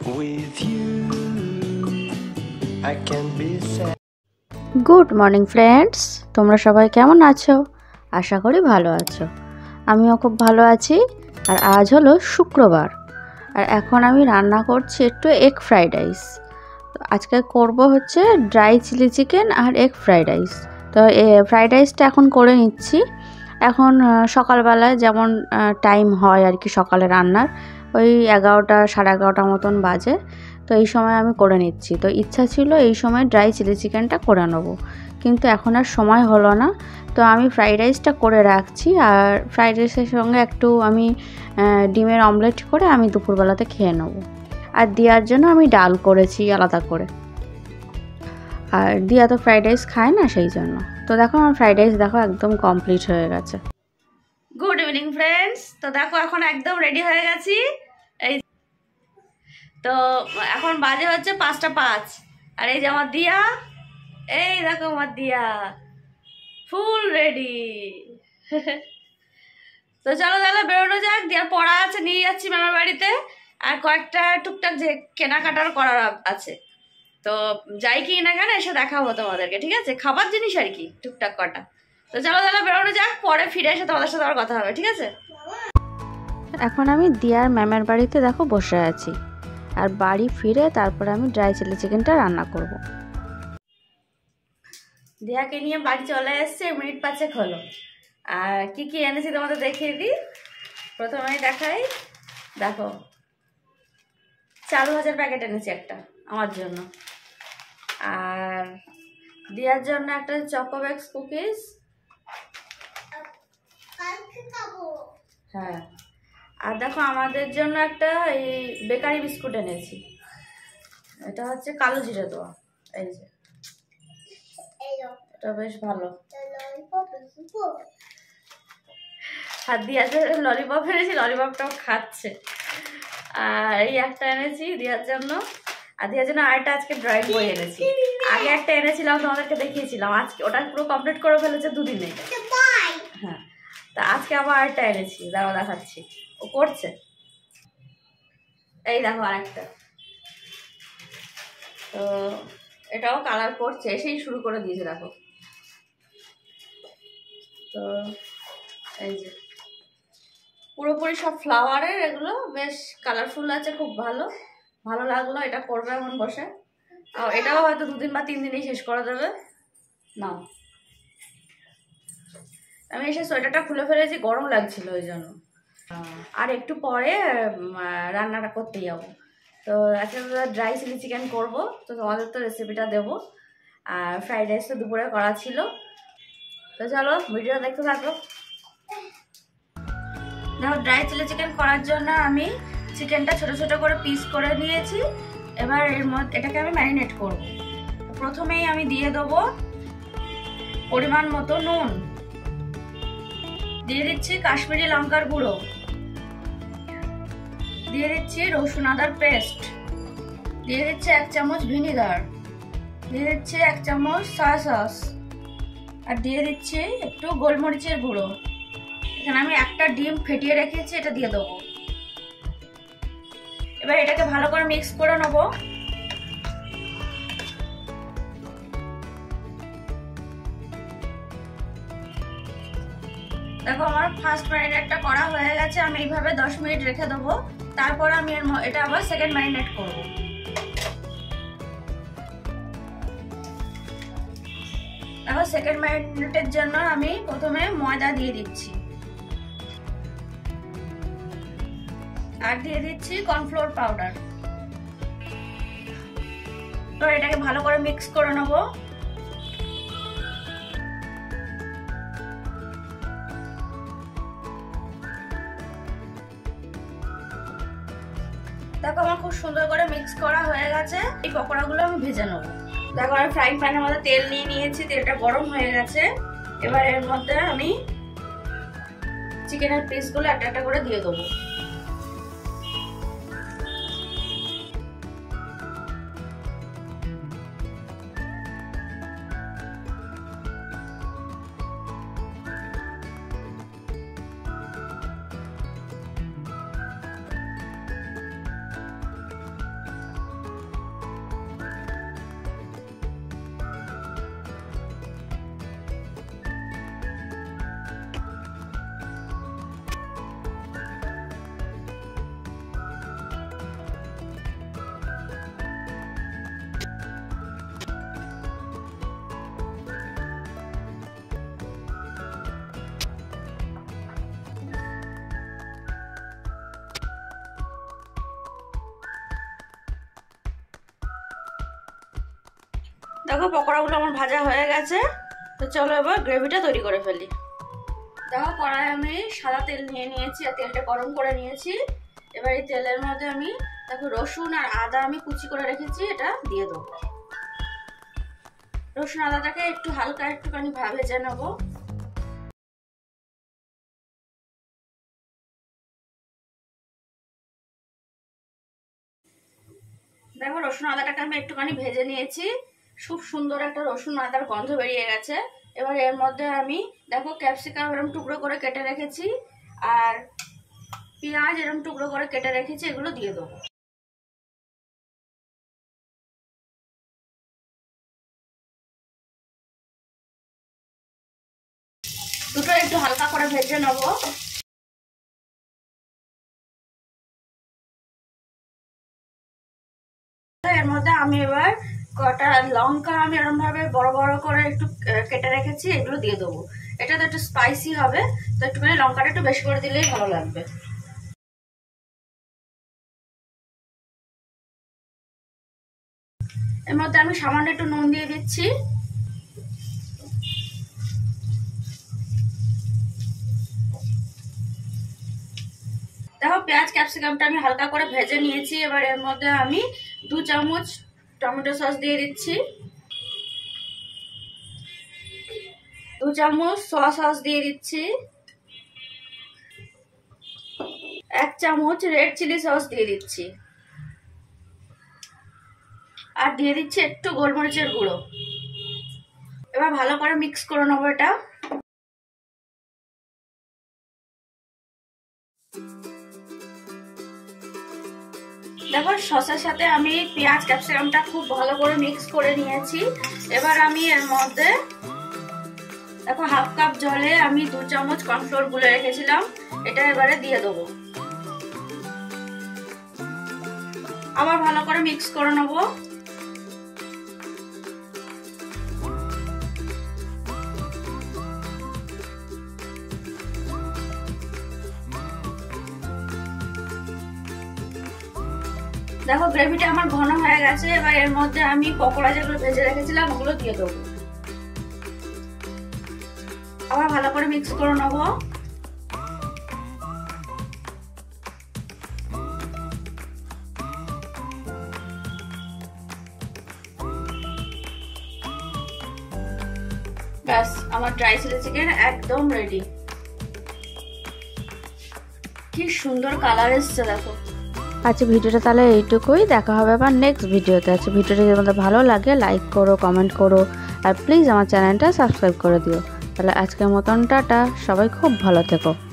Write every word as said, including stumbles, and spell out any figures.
With you, I can be sad. Good morning friends, তোমরা সবাই কেমন আছো? আশা করি ভালো আছো। আমিও খুব ভালো আছি। আর আজ হলো শুক্রবার, আর এখন আমি রান্না করছি একটু এগ ফ্রাইড রাইস। আজকে করব হচ্ছে ড্রাই চিলি চিকেন আর এগ ফ্রাইড রাইস। তো ফ্রাইড রাইসটা এখন করে নিচ্ছি। এখন সকালবেলায় যেমন টাইম হয় আর কি সকালে রান্নার, ওই এগারোটা সাড়ে এগারোটা মতন বাজে। তো এই সময় আমি করে নিচ্ছি। তো ইচ্ছা ছিল এই সময় ড্রাই চিলি চিকেনটা করে নেবো, কিন্তু এখন আর সময় হলো না। তো আমি ফ্রাইড রাইসটা করে রাখছি, আর ফ্রাইড রাইসের সঙ্গে একটু আমি ডিমের অমলেট করে আমি দুপুরবেলাতে খেয়ে নেবো। আর দিয়ার জন্য আমি ডাল করেছি আলাদা করে, আর দিয়া তো ফ্রাইড রাইস খায় না, সেই জন্য। তো দেখো আমার ফ্রাইড রাইস দেখো একদম কমপ্লিট হয়ে গেছে। Good evening friends. তো দেখো এখন একদম রেডি হয়ে গেছি। এই তো এখন বাজে হচ্ছে পাঁচটা পাঁচ, আর এই যে আমার দিয়া, এই দেখো আমার দিয়া ফুল রেডি। তো চলো তাহলে বেরোনো যাক। দিয়ার পড়া আছে, নিয়ে যাচ্ছি মামার বাড়িতে, আর কয়েকটা টুকটাক যে কেনাকাটার করার আছে। তো যাই কি না কেন এসে দেখাবো তোমাদেরকে, ঠিক আছে? খাবার জিনিস আর কি টুকটাক কটা। তো চলো তাহলে বেরোনো যাক, পরে ফিরে এসে তোমাদের সাথে আবার কথা হবে, ঠিক আছে? এখন আমি দিয়ার ম্যামের বাড়িতে দেখো বসে আছি, আর বাড়ি ফিরে তারপরে আমি ড্রাই চিলি চিকেনটা রান্না করব। দিয়াকে নিয়ে বাড়ি চলে এসছে, মিনিট পাঁচেক হলো। আর কি কি এনেছি তোমাদের দেখিয়ে দিই। প্রথমেই দেখাই, দেখো চার হাজার প্যাকেট এনেছি একটা আমার জন্য, আর দিয়ার জন্য একটা চকোবেক্স কুকিজ, হ্যাঁ, আর দেখো আমাদের জন্য একটা এই বেকারি বিস্কুট এনেছি। এটা হচ্ছে কালো জিরে দেওয়া, এই যে এটা বেশ ভালো। আর দিয়ার জন্য ললিপপ এনেছি, ললিপপটাও খাচ্ছে। আর এই একটা এনেছি দিয়ার জন্য, আর দিয়ার জন্য আরেকটা আজকে ড্রয়িং বই এনেছি। আগে একটা এনেছিলাম তোমাদেরকে দেখিয়েছিলাম, আজকে ওটা পুরো কমপ্লিট করে ফেলেছে দুদিনে। হ্যাঁ, তা আজকে আবার আরেকটা এনেছি, দাঁড়াও দেখাচ্ছি। ও করছে, এই দেখো আরেকটা। তো এটাও কালার করছে, এসেই শুরু করে দিয়েছে দেখো। তো এই যে পুরোপুরি সব ফ্লাওয়ারের, এগুলো বেশ কালারফুল আছে, খুব ভালো ভালো লাগলো। এটা করবে এখন বসে, আর এটাও হয়তো দুদিন বা তিন দিনেই শেষ করে দেবে। নাও, আমি এসে সোয়েটারটা খুলে ফেলেছি, গরম লাগছিল ওই জন্য। আর একটু পরে রান্নাটা করতে যাবো। তো আজকে ড্রাই চিলি চিকেন করবো, তো তোমাদের তো রেসিপিটা দেবো। আর ফ্রাইড রাইস তো দুপুরে করা ছিল। তো চলো ভিডিও দেখতে থাকো। দেখো ড্রাই চিলি চিকেন করার জন্য আমি চিকেনটা ছোট ছোট করে পিস করে নিয়েছি। এবার এর মধ্যে এটাকে আমি ম্যারিনেট করব। প্রথমেই আমি দিয়ে দেবো পরিমাণ মতো নুন, দিয়ে দিচ্ছি কাশ্মীরি লঙ্কার গুঁড়ো, দিয়ে দিচ্ছি রসুন আদার পেস্ট, দিয়ে দিচ্ছি এক চামচ ভিনিগার, দিয়ে দিচ্ছি এক চামচ সয়া সস, আর দিয়ে দিচ্ছি একটু গোলমরিচের গুঁড়ো। এখানে আমি একটা ডিম ফেটিয়ে রেখেছি, এটা দিয়ে দেবো। এবার এটাকে ভালো করে মিক্স করে নেবো। দেখো আমার ফার্স্ট ম্যারিনেটটা করা হয়ে গেছে। আমি এইভাবে দশ মিনিট রেখে দেবো, তারপর আমি এটা আবার সেকেন্ড ম্যারিনেট করব। দেখো সেকেন্ড ম্যারিনেটের জন্য আমি প্রথমে ময়দা দিয়ে দিচ্ছি, আর দিয়ে দিচ্ছি কর্নফ্লোর পাউডার। তো এটাকে ভালো করে মিক্স করে নেবো। দেখো আমার খুব সুন্দর করে মিক্স করা হয়ে গেছে। এই পকোড়াগুলো আমি ভেজে নেবো। দেখো আমি ফ্রাইং প্যানের মধ্যে তেল নিয়ে নিয়েছি, তেলটা গরম হয়ে গেছে। এবার এর মধ্যে আমি চিকেনের পিসগুলো একটা একটা করে দিয়ে দেবো। দেখো পকোড়াগুলো আমার ভাজা হয়ে গেছে, তো চলো এবার গ্রেভিটা তৈরি করে ফেলি। দেখো কড়াই আমি সাদা তেল নিয়ে নিয়েছি আর তেলটা গরম করে নিয়েছি। এবার এই তেলের মধ্যে আমি দেখো রসুন আর আদা আমি কুচি করে রেখেছি, এটা দিয়ে দেবো। রসুন আদাটাকে একটু হালকা একটুখানি ভেজে নেবো। দেখো রসুন আদাটাকে আমি একটুখানি ভেজে নিয়েছি, খুব সুন্দর একটা রসুন আদার গন্ধ বেরিয়ে গেছে। এবার এর মধ্যে আমি দেখো ক্যাপসিকাম এরকম টুকরো করে কেটে রেখেছি আর পেঁয়াজ এরকম টুকরো করে কেটে রেখেছি, এগুলো দিয়ে দেবো। দুটো একটু হালকা করে ভেজে নেবো। এর মধ্যে আমি এবার কটা লঙ্কা আমি এরকম ভাবে বড় বড় করে একটু কেটে রেখেছি, এগুলো দিয়ে দেবো। এটা তো একটু স্পাইসি হবে, তো একটুখানি লঙ্কাটা একটু বেশি করে দিলেই ভালো লাগবে। এর মধ্যে আমি সামান্য একটু নুন দিয়ে দিচ্ছি। দেখো পেঁয়াজ ক্যাপসিকামটা আমি হালকা করে ভেজে নিয়েছি। এবার এর মধ্যে আমি দু চামচ টমেটো সস দিয়ে দিচ্ছি, দু চামচ সয়া সস দিয়ে দিচ্ছি, এক চামচ রেড চিলি সস দিয়ে দিচ্ছি, আর দিয়ে দিচ্ছি একটু গোলমরিচের গুঁড়ো। এবার ভালো করে মিক্স করে নেবো এটা। দেখো সসের সাথে আমি পেঁয়াজ ক্যাপসিকামটা খুব ভালো করে মিক্স করে নিয়েছি। এবার আমি এর মধ্যে দেখো হাফ কাপ জলে আমি দু চামচ কর্নফ্লোর গুলে রেখেছিলাম, এটা এবারে দিয়ে দেবো। আবার ভালো করে মিক্স করে নেবো। দেখো গ্রেভিটা আমার ঘন হয়ে গেছে। এবার এর মধ্যে আমি পকোড়া যেগুলো ভেজে রেখেছিলাম ওগুলো দিয়ে দেবো। আবার ভালো করে মিক্স করে নেবো। ব্যাস আমার ড্রাই চিলি চিকেন একদম রেডি। কি সুন্দর কালার এসছে দেখো। আচ্ছা ভিডিওটা তাহলে এইটুকুই, দেখা হবে আবার নেক্সট ভিডিওতে। আচ্ছা ভিডিওটা যদি তোমাদের ভালো লাগে লাইক করো, কমেন্ট করো, আর প্লিজ আমার চ্যানেলটা সাবস্ক্রাইব করে দিও। তাহলে আজকের মতন টাটা, সবাই খুব ভালো থেকো।